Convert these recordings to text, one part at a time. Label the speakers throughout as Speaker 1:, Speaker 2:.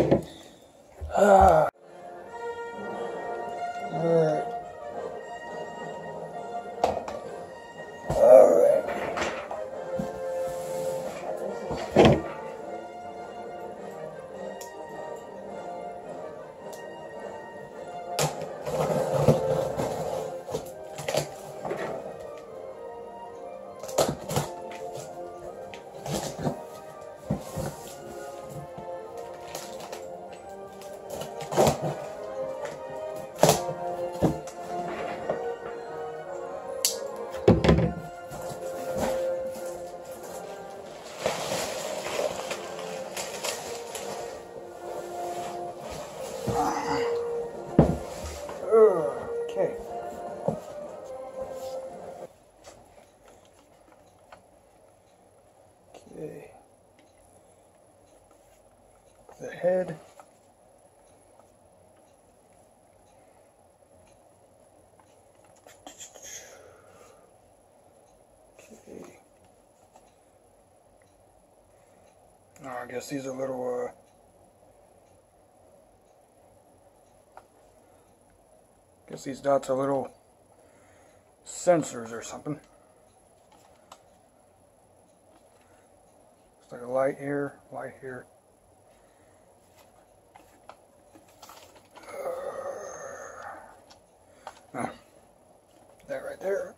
Speaker 1: Alright. Alright. Okay. Okay. The head. Okay. Oh, I guess these are little guess these dots are little sensors or something. It's like a light here, light here. That right there.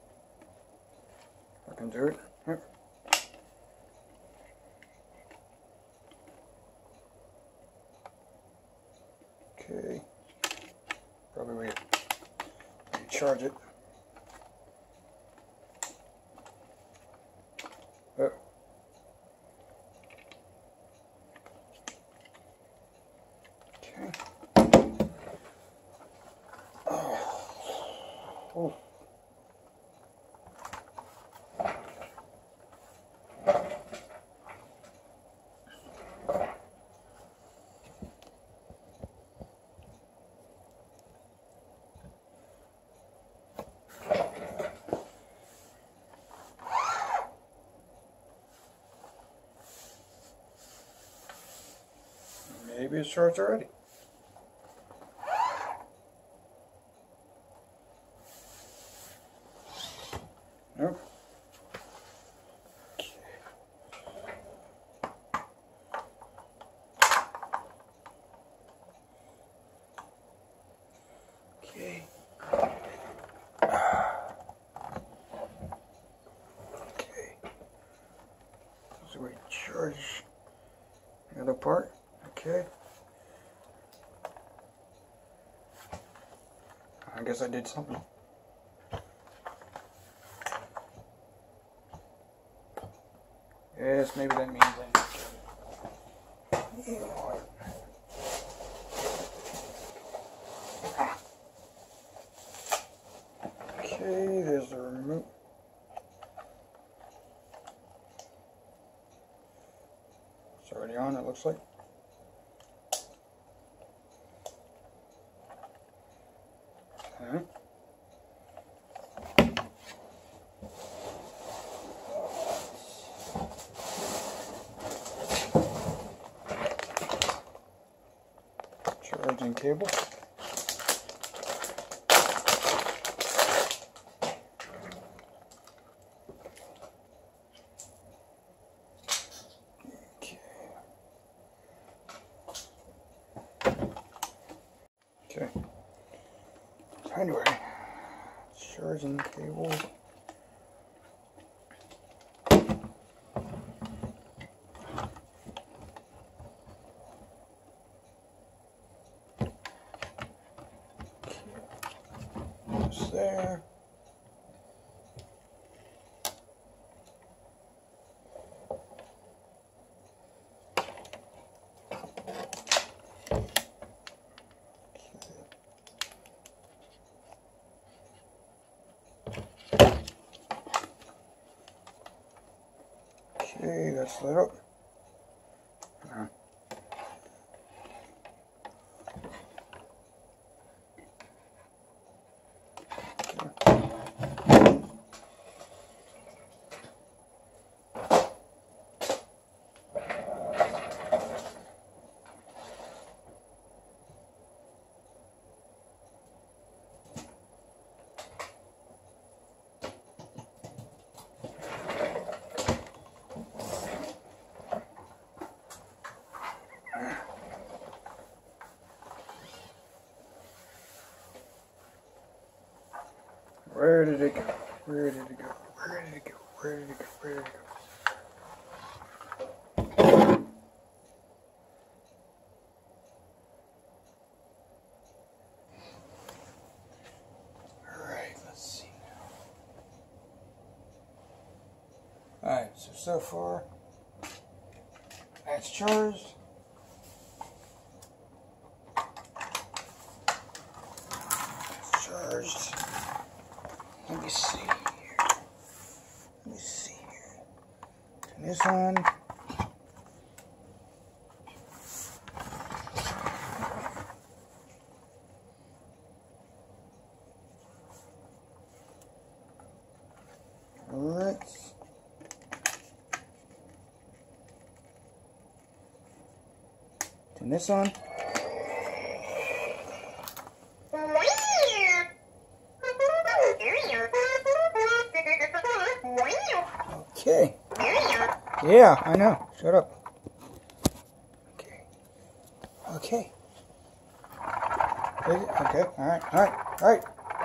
Speaker 1: I can do it. Here. Okay. Probably recharge it. Oh. Okay. Oh. Maybe it's charged already. Nope. Okay. Okay. So we charge the other part. Okay. I guess I did something. Yes, maybe that means okay, there's the remote. It's already on, it looks like. Okay. Charging cable. Okay. Anyway, charging cable. It's there. Okay, that's lit up. Where did it go? Where did it go? Where did it go? Where did it go? Where did it go? Alright, let's see now. Alright, so far that's charged. It's charged. Let me see here. Let me see here. Turn this on. Alright. Turn this on. Okay. Yeah, I know. Shut up. Okay. Okay. Okay. Alright. Alright. Alright.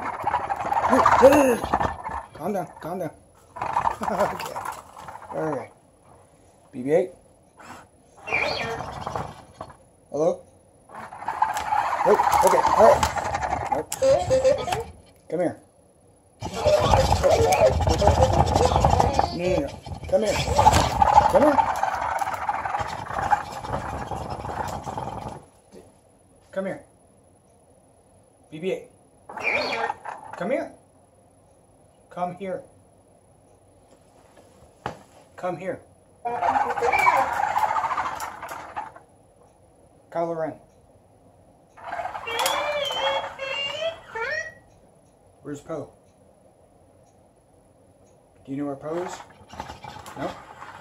Speaker 1: Calm down. Calm down. Okay. Alright. BB-8. Hello? Wait. Okay. Alright. Come here. No. Come here. Come here. Come here. BB-8. Come here. Come here. Come here. Kylo Ren. Where's Poe? Do you know where Poe is? No?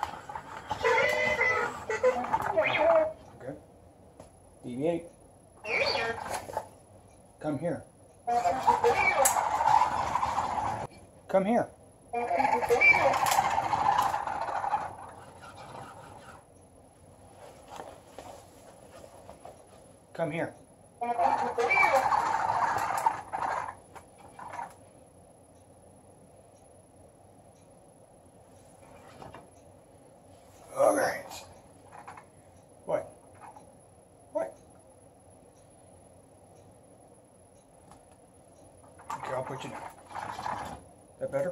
Speaker 1: Okay. BB-8. Come here. Come here. Come here. All right. What? What? Okay, I'll put you down. That better?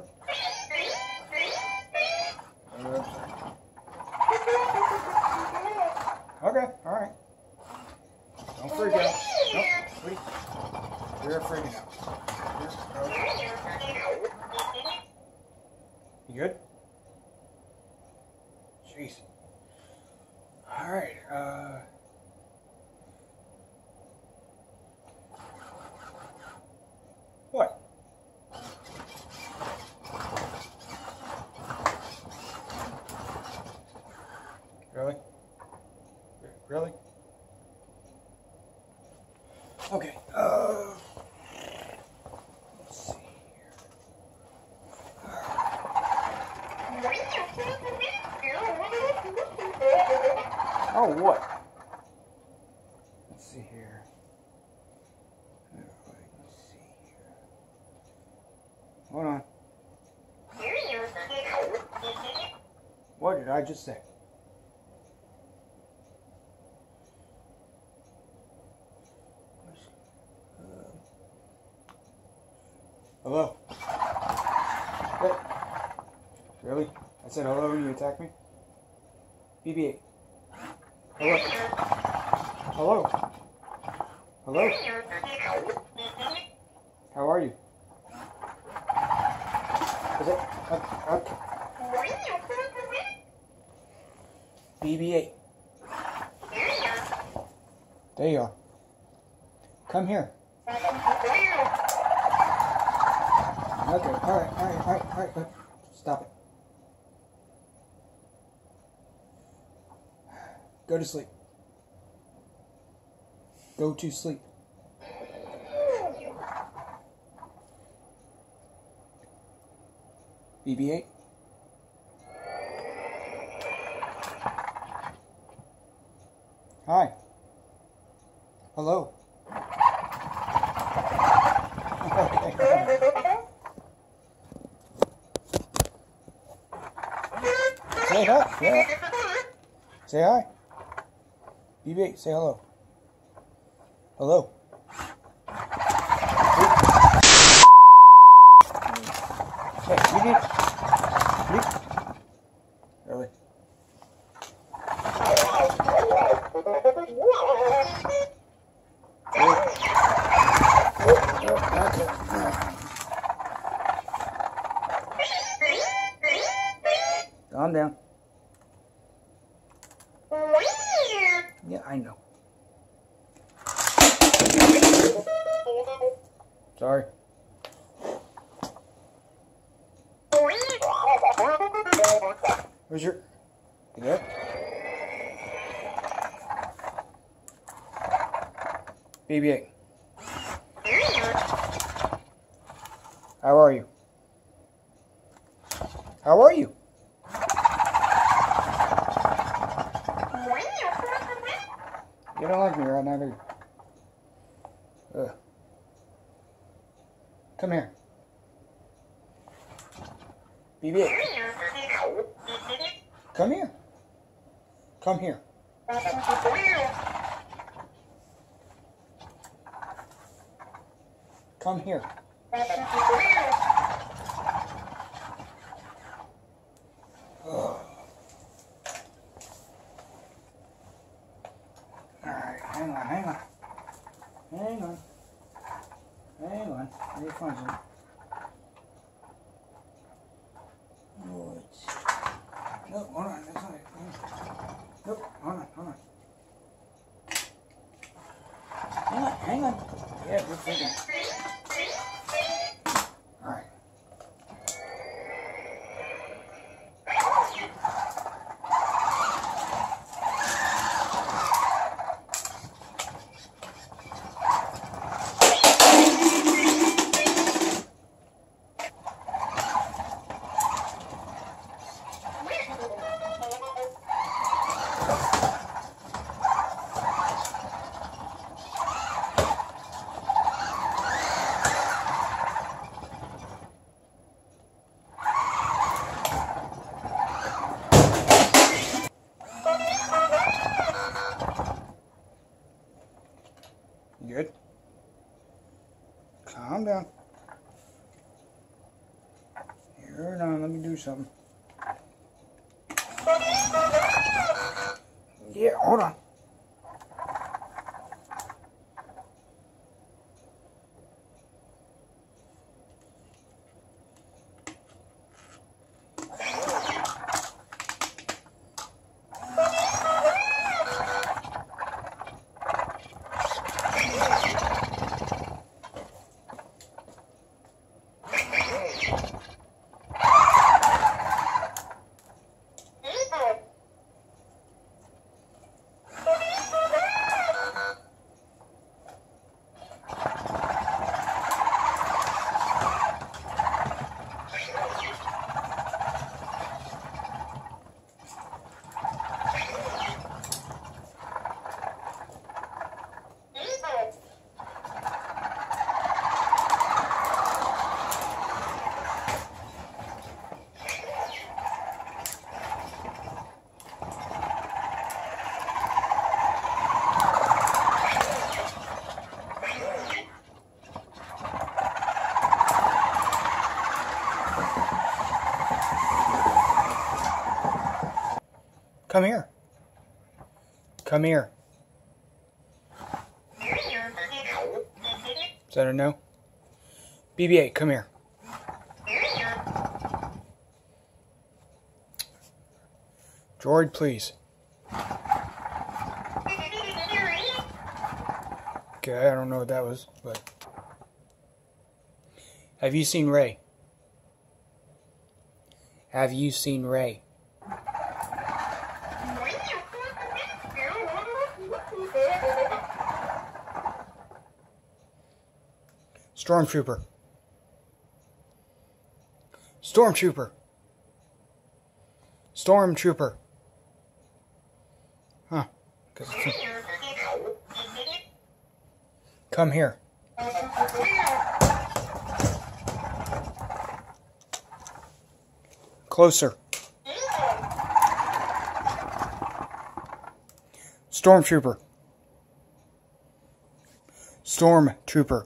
Speaker 1: Okay, all right. Don't freak out. Nope, wait. You're freaking out. You good? Jeez. All right. What? Really? Really? Okay. Let's see here. Oh, what? Let's see here. Let's see here. Hold on. What did I just say? Hello? What? Really? I said hello and you attacked me? BB-8. Hello? Hello? Hello? How are you? Is it? Okay. BB-8. There you are. Come here. Okay, alright. Stop it. Go to sleep. Go to sleep. BB-8. Hi. Hello. Okay. Say hi. Say hi. Say hi. BB-8, say hello. Hello. Hey, BB-8. Really? Calm down. Yeah, I know. Sorry. Where's your... You there? BB-8. How are you? How are you? You don't like me right now, do you? Ugh. Come here. BB-8. Come here. Come here. Come here. Alright, hang on. Hang on. Let me find some. No, hold on. That's not it. Nope, hold on. Hang on. Yeah, we're thinking. Alright. Good. Calm down. Here, now, let me do something. Yeah, hold on. Come here. Come here. Is that a no? BB-8, come here. Droid, please. Okay, I don't know what that was, but... Have you seen Ray? Have you seen Ray? Stormtrooper. Stormtrooper. Stormtrooper. Huh. Come here. Closer. Stormtrooper. Stormtrooper.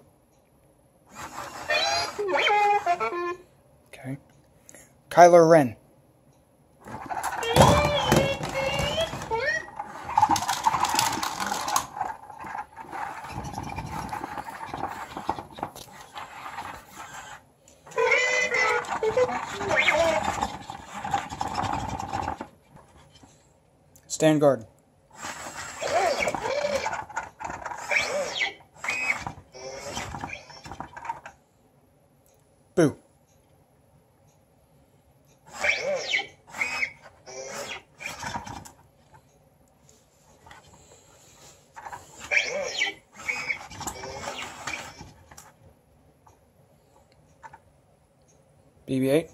Speaker 1: Okay. Kylo Ren. Stand guard. Boo. BB-8.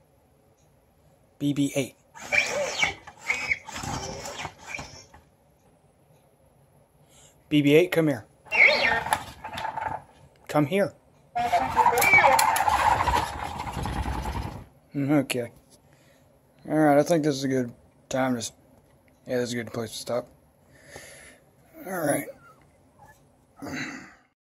Speaker 1: BB-8. BB-8, come here. Come here. Okay. Alright, I think this is a good time to... Yeah, this is a good place to stop. Alright.